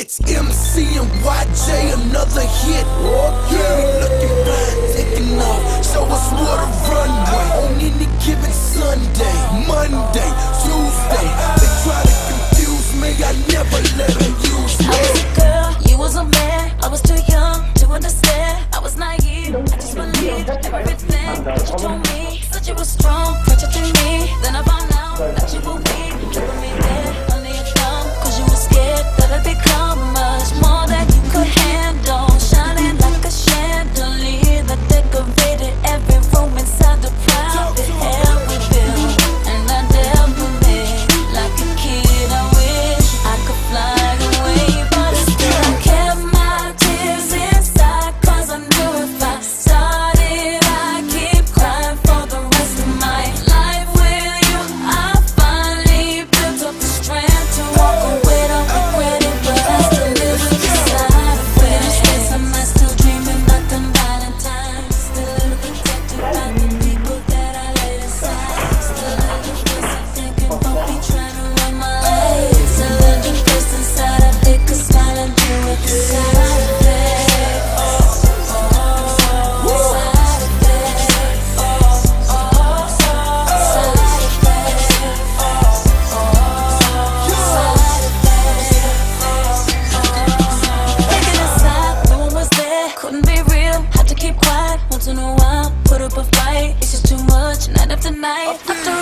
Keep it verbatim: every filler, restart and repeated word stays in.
It's M C and Y J, another hit. Yeah, we looking fine, taking off. Show us what a runway. On any given Sunday, Monday, Tuesday. They try to confuse me, I never let them use me. I was a girl, you was a man. I was too young to understand. I was naive, I just believed everything that you told me. Said you were strong, protecting me. Then I found out that you were weak, keeping me there under your thumb. Cause you were scared that I'd become much more than you could handle. Shining like a chandelier that decorated every room inside the private hell we built. And I never made like a kid. I wish I could fly away, but I still kept my tears inside. Cause I knew if I started, I'd keep crying for the rest of my life with you. I finally built up the strength to walk away, don't regret it, but I still live with the side of it. Yes, I'm still dreaming about them Valentines. Still a little protected by the people that I let inside. Still a little person thinking about me trying to run my life. Still a little person inside of it, cause smiling through it, the side of it. Couldn't be real, had to keep quiet once in a while, put up a fight. It's just too much, night after night. After